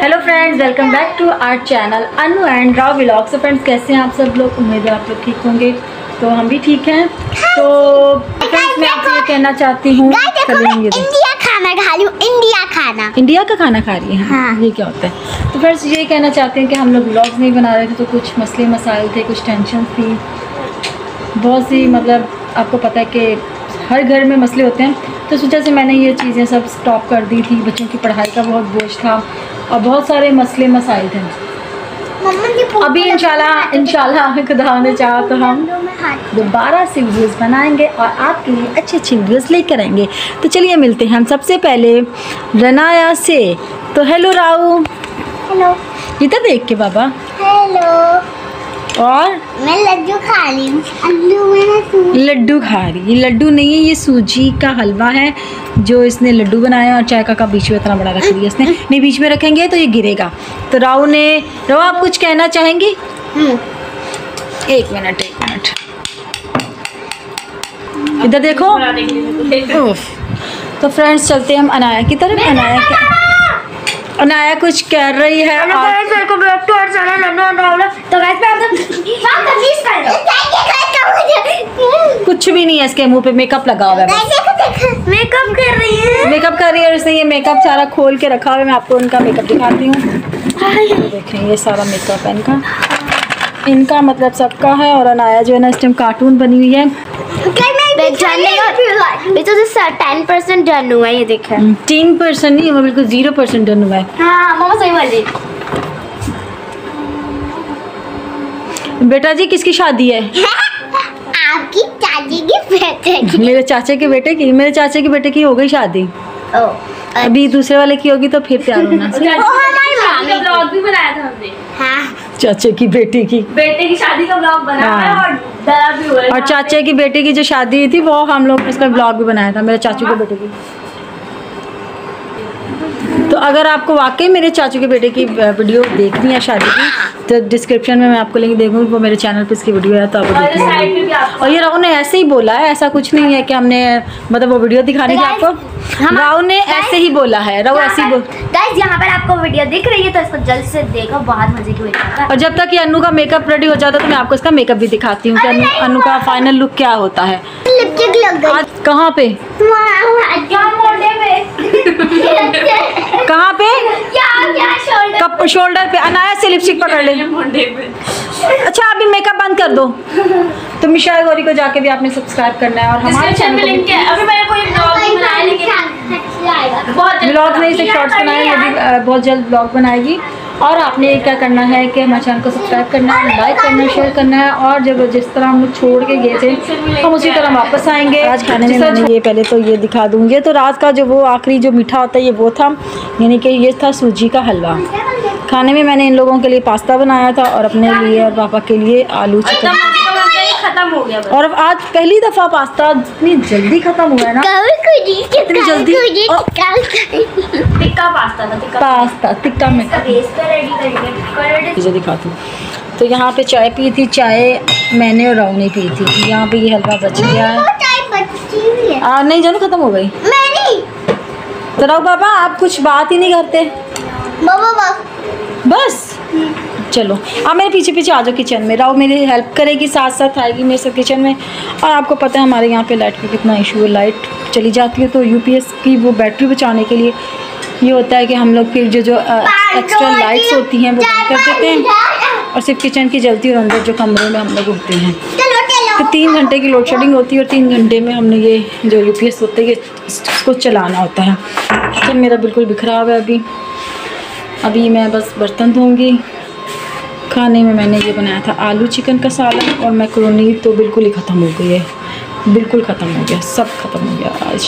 Hello friends, welcome back to our channel Anu and Rao vlog. So friends, कैसे हैं आप सब लोग? उम्मीद है आप लोग ठीक होंगे। तो हम भी ठीक हैं। तो फ्रेंड्स, मैं आपसे ये कहना चाहती हूँ, इंडिया खाना खा लूँ। इंडिया का खाना खा रही हैं? हाँ। ये क्या होता है? तो फ्रेंड्स, ये कहना चाहते हैं कि हम लोग व्लॉग्स नहीं बना रहे थे, तो कुछ मसले मसाइल थे, कुछ टेंशन थी, बहुत सी, मतलब आपको पता है कि हर घर में मसले होते हैं। तो इस वजह से मैंने ये चीज़ें सब स्टॉप कर दी थी। बच्चों की पढ़ाई का बहुत बोझ था और बहुत सारे मसले मसाइल थे। अभी इंशाल्लाह खुदा ने चाहा तो हम दोबारा से वीडियोज़ बनाएंगे और आपके लिए अच्छी अच्छी वीडियोज़ लेकर आएंगे। तो चलिए मिलते हैं हम सबसे पहले रनाया से। तो हेलो राऊ। हेलो। इधर देख के बाबा। हेलो। और मैं लड्डू खा रही हूँ। लड्डू खा रही। ये लड्डू नहीं है, ये सूजी का हलवा है जो इसने लड्डू बनाया और चाय का बीच में इतना बड़ा रख दिया इसने। नहीं, बीच में रखेंगे तो ये गिरेगा। तो राव आप कुछ कहना चाहेंगे? एक मिनट इधर देखो। तो फ्रेंड्स, चलते हैं हम अनाया की तरफ। अनाया कुछ कर रही है। कुछ भी नहीं है, इसके मुंह पे मेकअप लगा हुआ है। मेकअप कर रही है और इसने ये मेकअप सारा खोल के रखा हुआ है। मैं आपको उनका मेकअप दिखाती हूँ। देखें, ये सारा मेकअप है इनका मतलब सबका है। और अनाया जो है ना, इस टाइम कार्टून बनी हुई है। 10% डन हुआ है। ये देखा 10% नहीं, वो बिल्कुल 0% डन हुआ है। हाँ मामा सही बोली। बेटा जी, किसकी शादी है? आपकी चाची के बेटे की। मेरे चाचे के बेटे की। मेरे चाचे के बेटे की हो गई शादी। अभी दूसरे वाले की होगी तो फिर तैयार होना। शादी का ब्लॉग भी बनाया था हमने। हाँ। चाचे की बेटे की शादी का ब्लॉग बनाया है और डरा भी हुआ है। और चाचे की बेटे की जो शादी हुई थी वो हम लोग इसका ब्लॉग भी बनाया था, मेरे चाचू के बेटे की। तो अगर आपको वाकई मेरे चाचू के बेटे की वीडियो देखनी है शादी की, तो डिस्क्रिप्शन में मैं आपको लिंक दे दूँगी। वो मेरे चैनल पे इसकी वीडियो है, तो आप देख लीजिए। और ये राहुल ने ऐसे ही बोला है, ऐसा कुछ नहीं है कि हमने मतलब वो वीडियो दिखाने की आपको। राहुल ने ऐसे ही बोला है। राहुल ऐसे ही बोल। गाइस, यहाँ पर आपको वीडियो दिख रही है तो इसको जल्द से देखो, बहुत मजे की वीडियो है। और जब तक ये अनु का मेकअप रेडी हो जाता है तो मैं आपको इसका मेकअप भी दिखाती हूँ कि अनु का फाइनल लुक क्या होता है। लिपस्टिक लग गई। आज कहाँ पे? कहाँ पे? कप शोल्डर पे। अनाया से लिपस्टिक पकड़ ले। अच्छा, अभी मेकअप बंद कर दो। तो मिशा गौरी को जाके भी आपने सब्सक्राइब करना है और हमारे चैनल को लिंक है। अभी मैंने कोई ब्लॉग नहीं बनाया, लेकिन ब्लॉग नहीं से शॉर्ट्स बनाए, ये भी बहुत जल्द ब्लॉग बनाएगी। और आपने क्या करना है कि हमारे चैनल को सब्सक्राइब करना है, लाइक करना है, शेयर करना है। और जब जिस तरह हम लोग छोड़ के गए थे हम उसी तरह वापस आएंगे। आज खाने में मैंने ये पहले तो ये दिखा दूँ। ये तो रात का जो वो आखिरी जो मीठा होता है ये वो था, यानी कि ये था सूजी का हलवा। खाने में मैंने इन लोगों के लिए पास्ता बनाया था और अपने लिए और पापा के लिए आलू चिकन। खत्म हो गया। और आज पहली दफ़ा पास्ता इतनी जल्दी ख़त्म हुआ है ना, इतनी जल्दी। टिक्का पास्ता टिक्का में मुझे दिखाती हूँ। तो यहाँ पे चाय पी थी, चाय मैंने और राव ने पी थी। यहाँ पे ये हलवा बच गया है। नहीं जानू, ख़त्म हो गई। तो राव बाबा, आप कुछ बात ही नहीं करते। बस चलो, आप मेरे पीछे पीछे आ जाओ किचन में। राव मेरी हेल्प करेगी, साथ साथ आएगी मेरे साथ किचन में। और आपको पता है हमारे यहाँ पे लाइट का कितना इशू है। लाइट चली जाती है तो यूपीएस की वो बैटरी बचाने के लिए ये होता है कि हम लोग फिर जो एक्स्ट्रा लाइट्स होती हैं वो बंद कर देते हैं और सिर्फ किचन की जलती है और अंदर जो कमरे में हम लोग उठते हैं। तो 3 घंटे की लोड शेडिंग होती है और 3 घंटे में हमने ये जो यूपीएस होते हैं इसको चलाना होता है। किचन मेरा बिल्कुल बिखरा हुआ है। अभी मैं बस बर्तन धोऊँगी। खाने में मैंने ये बनाया था आलू चिकन का सालन और मैक्रोनी, तो बिल्कुल ही ख़त्म हो गई है, बिल्कुल ख़त्म हो गया, सब ख़त्म हो गया आज।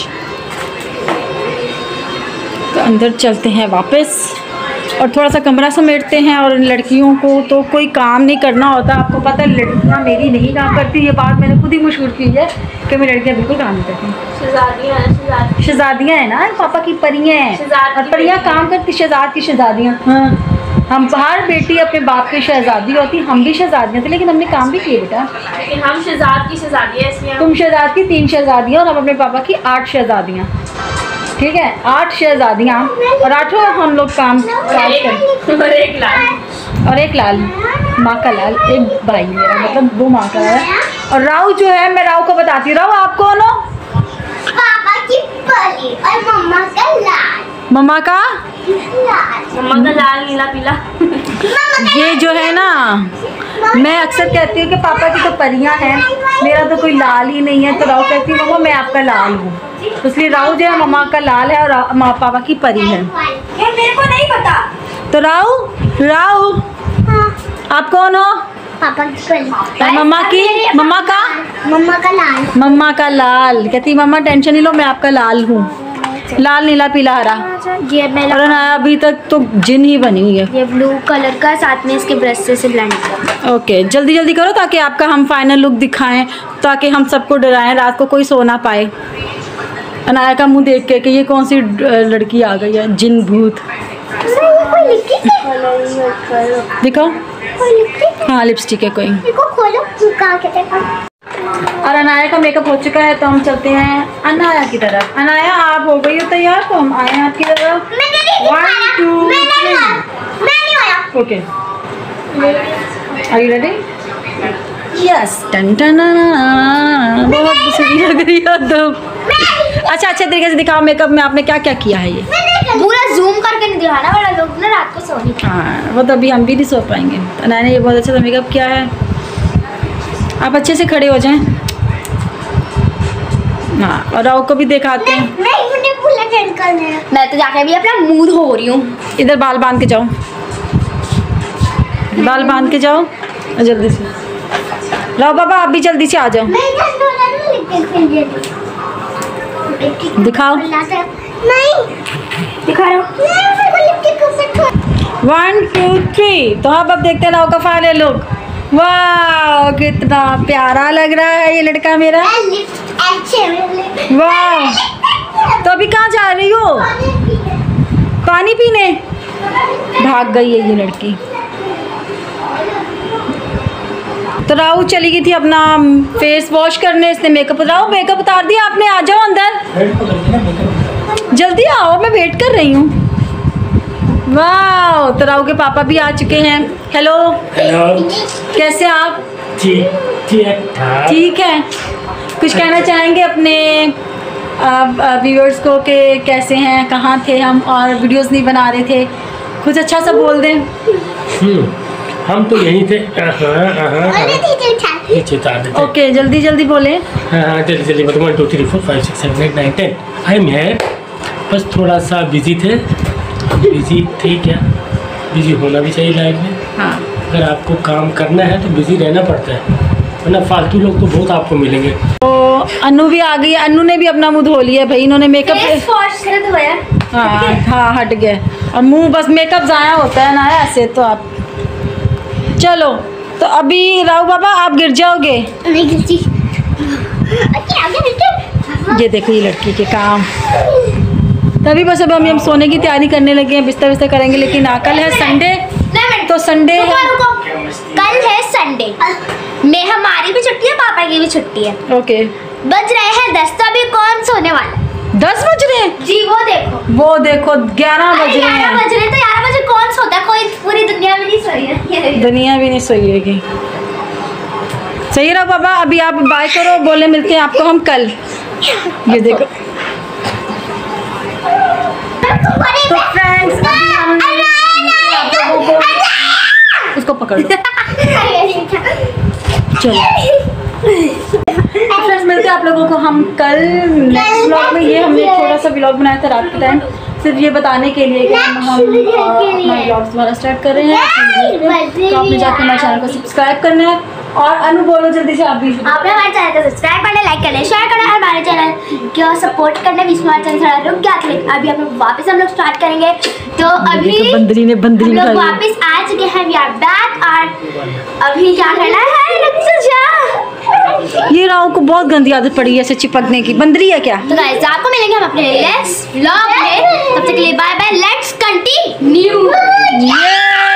तो अंदर चलते हैं वापस और थोड़ा सा कमरा समेटते हैं। और लड़कियों को तो कोई काम नहीं करना होता, आपको पता है लड़कियाँ मेरी नहीं काम करती। ये बात मैंने खुद ही मशहूर की है कि मेरी लड़कियाँ बिल्कुल काम नहीं करती। शहजादियाँ हैं ना, पापा की परियाँ हैं और परियाँ काम करती, शहजाद की शहजादियाँ। हाँ, हम हर बेटी अपने बाप की शहजादी होती। हम भी शहजादियाँ थी लेकिन हमने काम भी किए बेटा। लेकिन हम शहजाद की शहजादी है इसलिए। तुम शहजाद की 3 शहजादियाँ और हम अपने पापा की 8 शहजादियाँ। ठीक है, 8 शहजादियाँ और 8 हम लोग काम करें। और एक लाल और एक लाल, माँ का लाल, एक भाई मेरा, मतलब वो माँ का है। और राव जो है, मैं राव को बताती हूँ। राव आप कौन हो? पापा की परी और मम्मा का लाल। मम्मा का मम्मा का लाल नीला पीला। ये जो है ना, मैं अक्सर कहती हूँ कि पापा की तो परियां हैं, मेरा तो कोई लाल ही नहीं है। तो राव कहती है मम्मा मैं आपका लाल हूँ, इसलिए राव जो है मम्मा का लाल है और माँ पापा की परी है। ये मेरे को नहीं पता। तो राव आप कौन हो? पापा की परी और मम्मा का मम्मा का लाल। कहती मम्मा टेंशन नहीं लो, मैं आपका लाल हूँ, लाल नीला पीला हरा। ये मैं और अनाया अभी तक तो जिन ही बनी हुई है। ये ब्लू कलर का, साथ में इसके ब्रश से ब्लेंड कर। ओके, जल्दी जल्दी करो ताकि आपका हम फाइनल लुक दिखाएं, ताकि हम सबको डराएं, रात को कोई सो ना पाए। अनाया का मुंह देख के कि ये कौन सी लड़की आ गई है, जिन भूत। दिखाओ। हाँ लिपस्टिक है कोई। और अनाया का मेकअप हो चुका है, तो हम चलते हैं अनाया की तरफ। अनाया आप हो गई हो तैयार, तो हम आए हैं आपकी तरफ। 1 2 3 okay, are you ready? Yes. टन टन, बहुत दूसरी लग रही है तुम। अच्छा अच्छे तरीके से दिखाओ, मेकअप में आपने क्या क्या किया है? ये पूरा जूम करके नहीं दिखाना, बड़ा लोग ना रात को सोने। हाँ, वो तो अभी हम भी नहीं सो पाएंगे। अनाया ने ये बहुत अच्छा सा मेकअप किया है। आप अच्छे से खड़े हो जाएं। हाँ, और राव को भी दिखाते हैं। मैं तो जाके अभी अपना मूड हो रही हूँ। इधर बाल बांध के जाओ, बाल बांध के जाओ जल्दी से। राव बाबा आप भी जल्दी से आ जाओ। दिखाओ। दिखा रहा हूँ। 1 2 3। तो अब देखते हैं राव का फाइनल लुक। वाह कितना प्यारा लग रहा है ये लड़का मेरा। वाह, तो अभी कहाँ जा रही हो? पानी पीने भाग गई है ये लड़की। तो राव चली गई थी अपना फेस वॉश करने, इसने मेकअप। राव मेकअप उतार दिया आपने, आ जाओ अंदर, जल्दी आओ, मैं वेट कर रही हूँ। वाह, तो राव के पापा भी आ चुके हैं। हेलो हेलो, कैसे आप? ठीक है। कुछ कहना चाहेंगे अपने व्यूअर्स को कि कैसे हैं, कहाँ थे हम और वीडियोस नहीं बना रहे थे? कुछ अच्छा सा बोल दें। हम तो यहीं थे। नीचे उतार देते। ओके, जल्दी जल्दी बोलें। हाँ जल्दी जल्दी बताओ। 1 2 3 4 5 6 7 8 9 10 आई एम हियर। बस थोड़ा सा बिजी थे। बिजी थे क्या, बिजी होना भी चाहिए लाइफ में। हाँ, अगर आपको काम करना है तो बिजी रहना पड़ता है, वरना फालतू लोग तो बहुत आपको मिलेंगे। तो अनु भी आ गई है। अनु ने भी अपना मुंह धो लिया भाई, इन्होंने मेकअप। हाँ हट गया, और मुंह बस मेकअप ज़ाया होता है ना ऐसे। तो आप चलो, तो अभी राव बाबा आप गिर जाओगे। ये देखो ये लड़की के काम। तभी बस अब हम सोने की तैयारी करने लगे हैं, बिस्तर बिस्तर करेंगे। लेकिन कल है संडे, तो संडे है। कल है संडे, मैं हमारी भी छुट्टी है, पापा की भी छुट्टी है। ओके, बज रहे हैं 10, तो अभी कौन सोने वाला? 10 बज रहे हैं जी, वो देखो 11 बज रहे हैं। 11 बज रहे, तो 11 बजे कौन सोता है? कोई पूरी दुनिया में नहीं सोई है। दुनिया भी नहीं सोई है। सही रहा बाबा, अभी आप बाय करो, बोले मिलते हैं आपको हम कल। ये देखो तो फ्रेंड्स, उसको पकड़ लो। चलो फ्रेंड्स, मिलते हैं आप लोगों को हम कल नेक्स्ट व्लॉग में। ये हमने एक छोटा सा व्लॉग बनाया था रात के टाइम, सिर्फ ये बताने के लिए कि हम अपना व्लॉग्स दोबारा स्टार्ट कर रहे हैं। तो आपने जाकर हमारे चैनल को सब्सक्राइब करना है। और अनु बोलो जल्दी से आप भी। आपने हमारे चैनल को सब्सक्राइब करना, लाइक करना, शेयर करना, और हमारे चैनल को सपोर्ट करना। बीच में हमारा चैनल थोड़ा रुक गया था, लेकिन अभी हम लोग वापस स्टार्ट करेंगे। तो अभी बंदरी ने हम लोग वापस आ चुके हैं, वी आर बैक। और अभी क्या करना है, रुक तो जा। ये राव को बहुत गंदी आदत पड़ी है ऐसे चिपकने की। बंदरी है क्या? तो गाइस, आपको मिलेंगे हम अपने नेक्स्ट व्लॉग में। तब तक के लिए बाय बाय, लेट्स कंटिन्यू।